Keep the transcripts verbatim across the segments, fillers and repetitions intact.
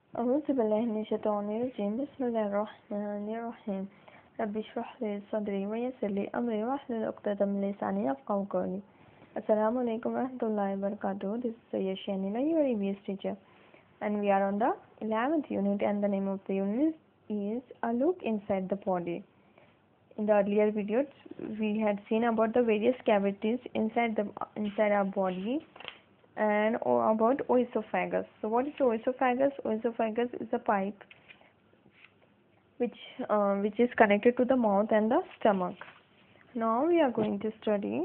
أعوذ بالله من الشيطان الرجيم بسم الله الرحمن الرحيم رب اشرح لي صدري ويسر لي أمري واحلل عقدة من لساني يفقهوا قولي. Assalamu alaikum warahmatullahi wabarakatuh. This is Sayyid Shanila, your E V S teacher, and we are on the eleventh unit, and the name of the unit is A Look Inside the Body. In the earlier videos, we had seen about the various cavities inside the inside our body and about oesophagus. So what is oesophagus? Oesophagus is a pipe which uh, which is connected to the mouth and the stomach. Now we are going to study.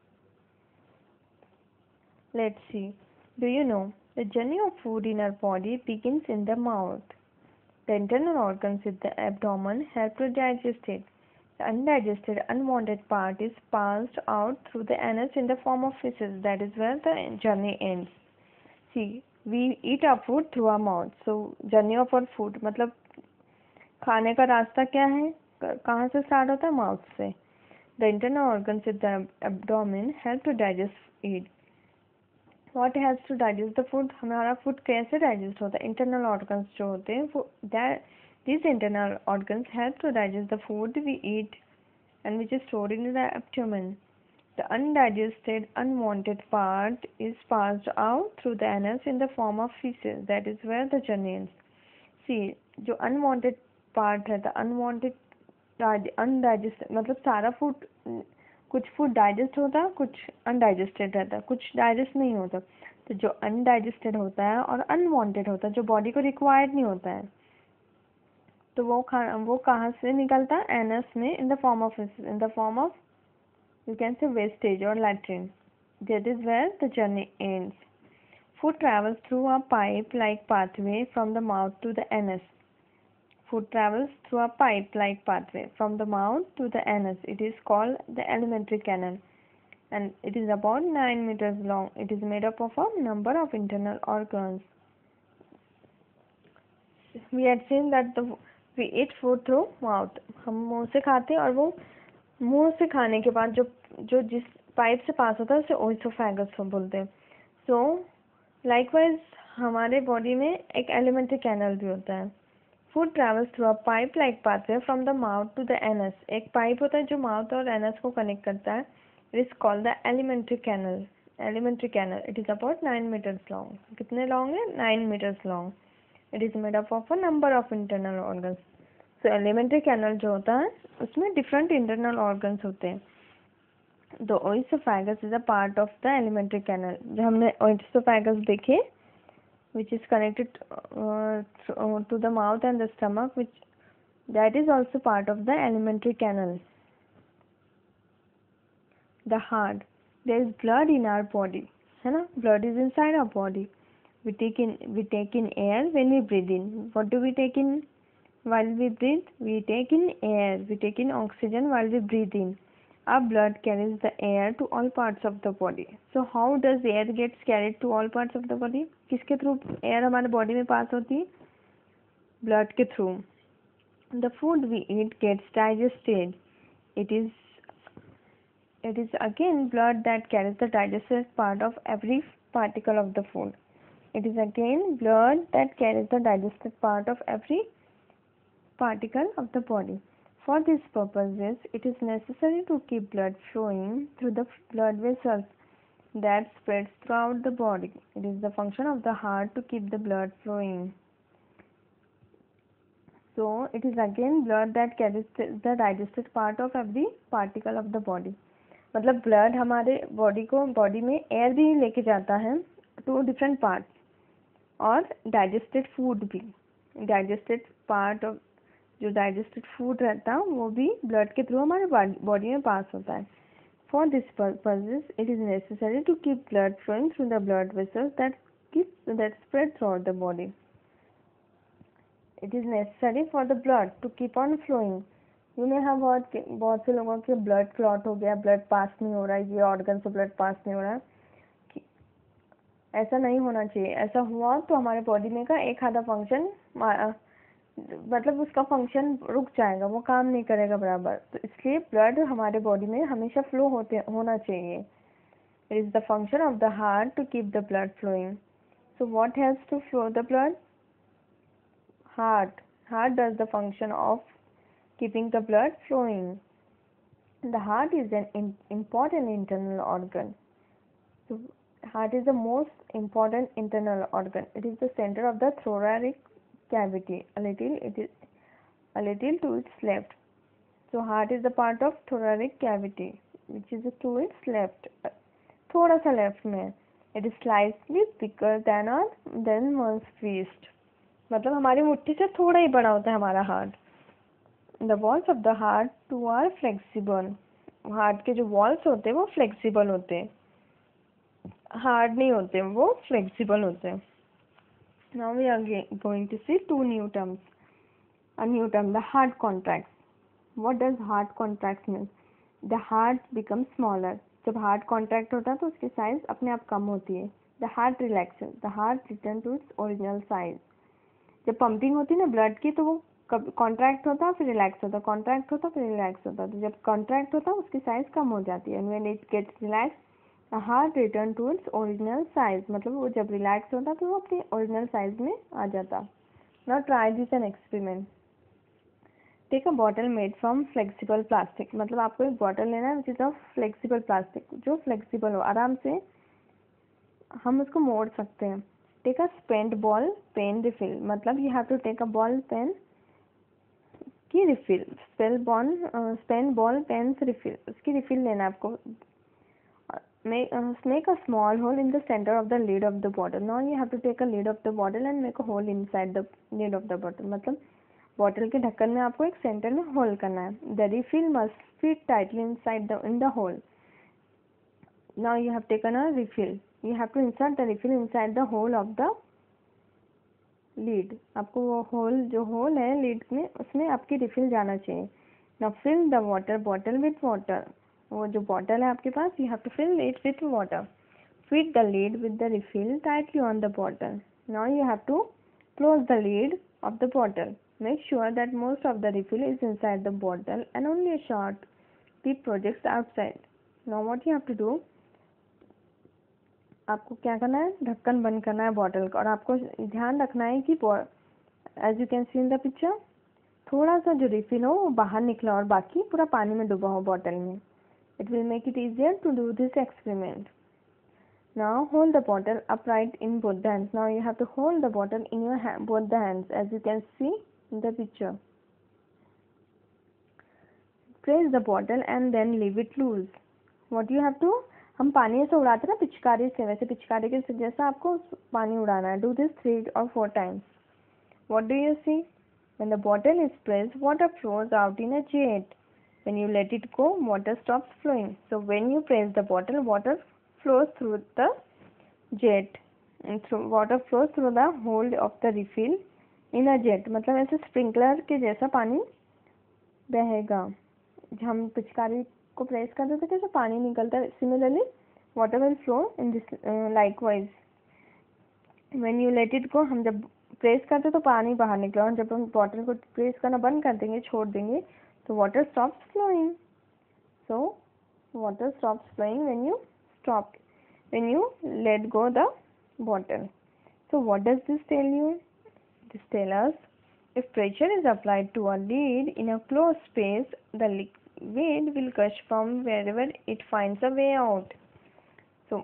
Let's see. Do you know the journey of food in our body begins in the mouth? The internal organs in the abdomen help to digest it. The undigested, unwanted part is passed out through the anus in the form of feces. That is where the journey ends. See, we eat our food through our mouth. So, journey of our food मतलब खाने का रास्ता क्या है, कहाँ से start होता है? माउथ से. The internal organs in the abdomen help to digest it. What helps to digest the food? हमारा फूड कैसे डाइजेस्ट होता है? इंटरनल ऑर्गन्स जो होते हैं वो these internal organs help to digest the food we eat and which is stored in the abdomen. The undigested, unwanted part is passed out through the anus in the form of feces. That is where the journey ends. See, जो unwanted part है, the unwanted, undigested मतलब सारा food, कुछ food digest होता है, कुछ undigested रहता है, कुछ डाइजेस्ट नहीं होता. तो जो अनडाइजेस्टेड होता है और अनवांटेड होता है, जो बॉडी को रिक्वायर्ड नहीं होता है, तो वो खा वो कहाँ से निकलता है? एनस में, in the form of in the form of you can say wastage or latrine. That is where the journey ends. Food travels through a pipe-like pathway from the mouth to the anus. Food travels through a pipe-like pathway from the mouth to the anus. It is called the alimentary canal, and it is about nine meters long. It is made up of a number of internal organs. We had seen that the we eat food through mouth. हम मुंह से खाते हैं और वो मुंह से खाने के बाद जो जो जिस पाइप से पास होता है उसे ओइसोफेगस बोलते हैं. सो लाइकवाइज हमारे बॉडी में एक एलिमेंट्री कैनल भी होता है. Food travels through a pipe like pathway from the mouth to the anus. एक पाइप होता है जो माउथ और एनस को कनेक्ट करता है. It is called the alimentary canal. Alimentary canal. It is about nine metres long. कितने long है? Nine metres long. It is made up of a number of internal organs. So alimentary canal जो होता है उसमें different internal organs होते हैं. The oesophagus is a part of the alimentary canal. जो हमने ओइसोफेगस देखे which is connected uh, to the mouth and the stomach, which that is also part of the alimentary canal. The heart. There is blood in our body, है ना? Blood is inside our body. We take in we take in air when we breathe in. What do we take in while we breathe? We take in air. We take in oxygen while we breathe in. Our blood carries the air to all parts of the body. So how does air gets carried to all parts of the body? किसके through air हमारे body में pass होती है? Blood के through. The food we eat gets digested. It is it is again blood that carries the digested part of every particle of the food. It is again blood that carries the digested part of every particle of the body. For these purposes, it is necessary to keep blood flowing through the blood vessels that spreads throughout the body. It is the function of the heart to keep the blood flowing. So, it is again blood that carries the digested part of every particle of the body. मतलब blood हमारे body को body में air भी लेके जाता है to different parts, और digested food भी. digested part of जो डाइजेस्टेड फूड रहता है वो भी ब्लड के थ्रू हमारे बॉडी में पास होता है. For this purposes it is necessary to keep blood flowing through the blood vessels that keep that spread throughout the body. It is necessary for the blood to keep on flowing. You may have heard बहुत से लोगों के blood clot हो गया, blood pass नहीं हो रहा है, ये ऑर्गन से ब्लड पास नहीं हो रहा है. ऐसा नहीं होना चाहिए. ऐसा हुआ तो हमारे बॉडी में का एक आधा फंक्शन मतलब उसका फंक्शन रुक जाएगा, वो काम नहीं करेगा बराबर. तो इसलिए ब्लड हमारे बॉडी में हमेशा फ्लो होते होना चाहिए. It is the function of the heart to keep the blood flowing. So what helps to flow the blood? heart. Heart does the function of keeping the blood flowing. The heart is an in, important internal organ. So heart is the most important internal organ. It is the center of the thoracic cavity. A little it is a little to its left. So heart is the part of thoracic cavity which is to its left. थोड़ा सा left में. It is slightly bigger than our than one's fist. मतलब हमारी मुट्ठी से थोड़ा ही बड़ा होता है हमारा heart. The walls of the heart too are flexible. Heart के जो वॉल्स होते हैं वो फ्लेक्सिबल होते हैं, हार्ड नहीं होते, वो फ्लेक्सिबल होते हैं. Now we are going to see two new terms. A new term, the heart contracts. What does heart contracts mean? The heart becomes smaller. जब हार्ट कॉन्ट्रैक्ट होता है तो उसकी साइज अपने आप कम होती है. The heart relaxes. The heart return to its original size. जब पंपिंग होती है ना ब्लड की तो वो कॉन्ट्रैक्ट होता है फिर रिलैक्स होता है, कॉन्ट्रैक्ट होता है फिर रिलैक्स होता है. तो जब कॉन्ट्रैक्ट होता है उसकी साइज कम हो जाती है. And when it gets relax the heart return to its original size. मतलब वो जब रिलैक्स होता है तो वो अपनी ओरिजिनल साइज में आ जाता. Now try this an experiment. Take a bottle made from flexible plastic. मतलब आपको एक बॉटल लेना है which is of flexible plastic, जो फ्लेक्सिबल हो, आराम से हम उसको मोड़ सकते हैं. Take a spent ball pen refill. मतलब you have to take a ball pen की refill. Spent ball spent ball pen refill, उसकी रिफिल लेना है आपको. Make a small hole in the centre of the lid of the bottle. Now you have to take a lid of the bottle and make a hole inside the lid of the bottle. मतलब bottle के ढक्कन में आपको एक centre में hole करना है. The refill must fit tightly inside the in the hole. Now you have taken a refill. You have to insert the refill inside the hole of the lid. आपको वो होल जो whole है lead में उसमें आपकी refill जाना चाहिए. Now fill the water bottle with water. वो जो बॉटल है आपके पास you have to fill it with water. Fit the lid with the refill tightly on the bottle. Now you have to close the lid of the bottle. Make sure that most of the refill is inside the bottle and only a short tip projects outside. Now what you have to do, आपको क्या करना है, ढक्कन बंद करना है bottle का. और आपको ध्यान रखना है कि as you can see in the picture थोड़ा सा जो रिफिल हो वो बाहर निकला और बाकी पूरा पानी में डूबा हो बॉटल में. It will make it easier to do this experiment. Now hold the bottle upright in both the hands. Now you have to hold the bottle in your hand, both the hands, as you can see in the picture. Press the bottle and then leave it loose. What you have to, हम पानी से उड़ाते ना पिचकारी से, वैसे पिचकारी के से जैसा आपको पानी उड़ाना है. Do this three or four times. What do you see? When the bottle is pressed, water flows out in a jet. When you let it go, water stops flowing. So when you press the bottle, water flows through the jet. And through water flows through the hole of the refill in a jet. मतलब ऐसे sprinkler के जैसा पानी बहेगा. हम पिचकारी को press कर देते कैसे पानी निकलता है, similarly water will flow in this likewise. When you let it go, हम जब प्रेस करते तो पानी बाहर निकला, और जब हम बॉटल को प्रेस करना बंद कर देंगे, छोड़ देंगे, तो water stops flowing. So water stops flowing when you stop when you let go the bottle. So what does this tell you? This tells us if pressure is applied to a lid in a closed space, the liquid will gush from wherever it finds a way out. So,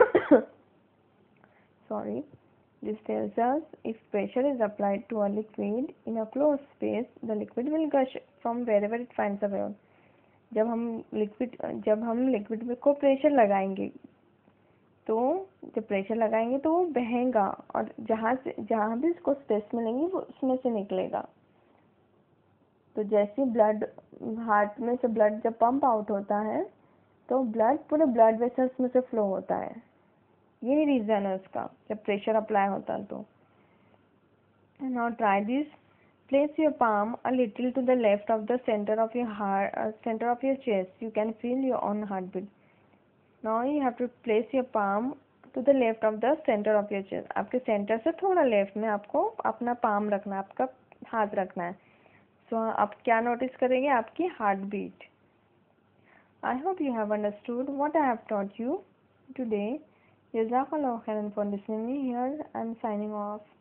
sorry, this tells us if pressure is applied to a liquid in a closed space, the liquid will gush from wherever it finds a way out. जब हम liquid जब हम liquid को pressure लगाएंगे तो जब pressure लगाएंगे तो वो बहेगा, और जहाँ से जहाँ भी इसको स्पेस मिलेंगी वो उसमें से निकलेगा. तो जैसे ब्लड हार्ट में से ब्लड जब पंप आउट होता है तो ब्लड पूरे ब्लड वेसल्स में से फ्लो होता है. यही रीज़न है उसका, जब प्रेशर अप्लाई होता है तो. Now try this. Place your palm a little to the left of the center of your heart, uh, center of your chest. You can feel your own heartbeat. Now you have to place your palm to the left of the center of your chest. आपके centre से थोड़ा left में आपको अपना palm रखना है, आपका हाथ रखना है. सो so, आप क्या नोटिस करेंगे? आपकी heart beat. I hope you have understood what I have taught you today. Jazakallah khairan for listening me. Here I am signing off.